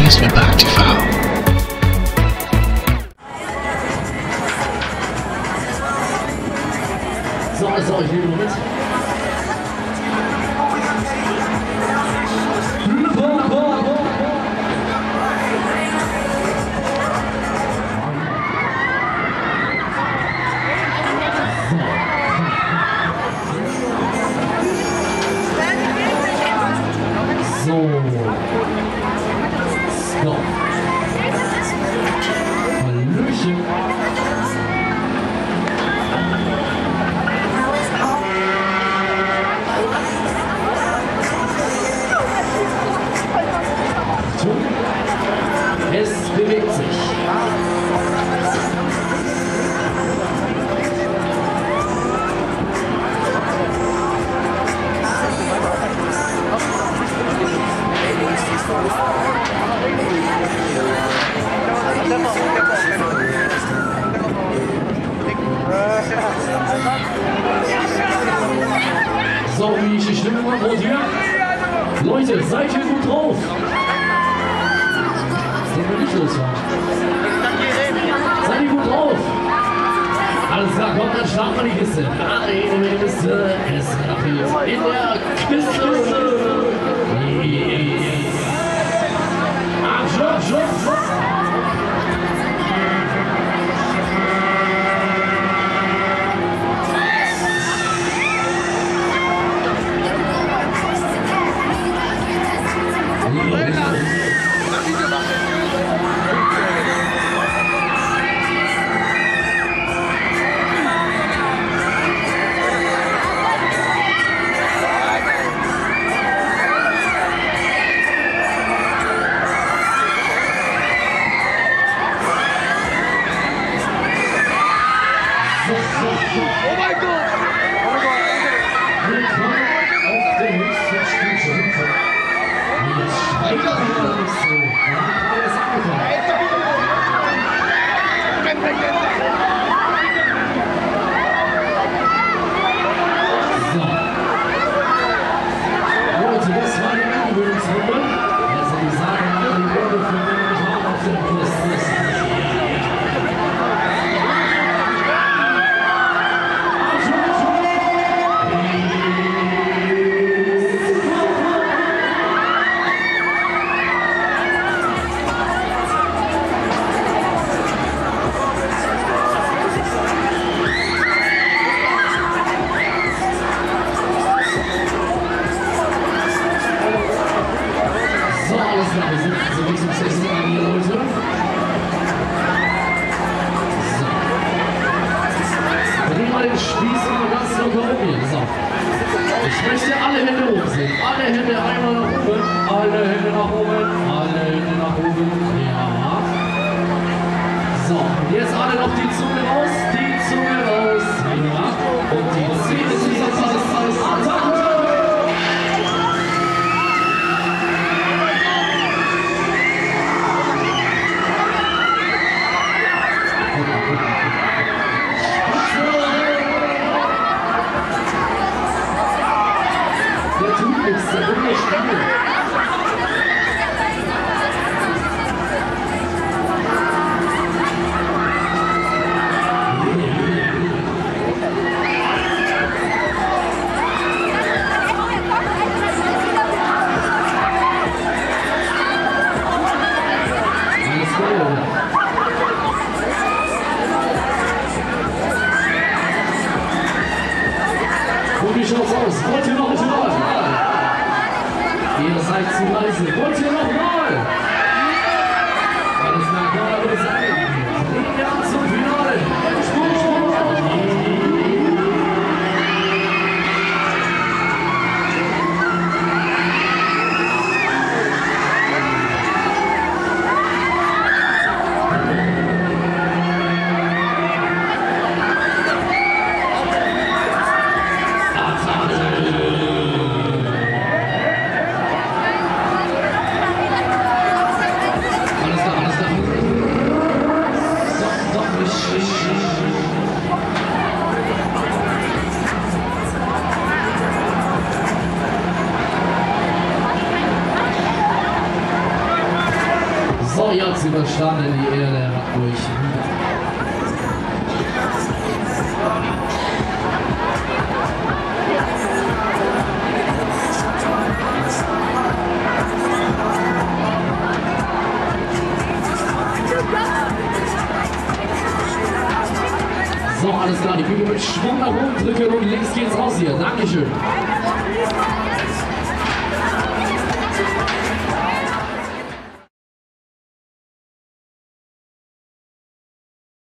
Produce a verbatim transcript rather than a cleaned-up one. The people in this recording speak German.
Westwildpark T V. So, so, ich nehme nur mit. So. So. Hallöchen. Es bewegt sich. So, wie ich die Stimme mache, und hier. Leute, seid ihr gut drauf? Das wird nicht los sein. Seid ihr gut drauf? Alles klar, kommt, dann starten wir die Kiste. Eine Kiste, es rappiert in der Kiste. Abschluss, Schluss. Oh mein Gott! Oh mein Gott! Willkommen auf der höchsten Stufe. Jetzt steigt er wieder nicht so. Ja, alles angefangen. So. Leute, das war die Angewöhnungsrunde. Also die sagen alle die Runde für den ich auch auf der Kiste ist. Ich möchte alle Hände oben sehen. Alle Hände einmal nach oben. Alle Hände nach oben. Alle Hände nach oben. Ja. So, und jetzt alle noch die Zunge raus. Die Zunge raus. Ja. Und die Zähne sind das alles, alles, alles. Der tut nichts, der will nur spielen. Alles klar. Und wie schaut's aus? Wollt ihr noch nicht mal? Ihr seid zu leise. Wollt ihr noch mal? Alles klar, kann man bitte sagen. Bringen wir an zum Finale. Sprung, Sprung. Hat's überstanden, die Erde hat euch wieder. So, alles klar, die Bügel mit Schwung nach oben drücken und links geht's raus hier. Dankeschön.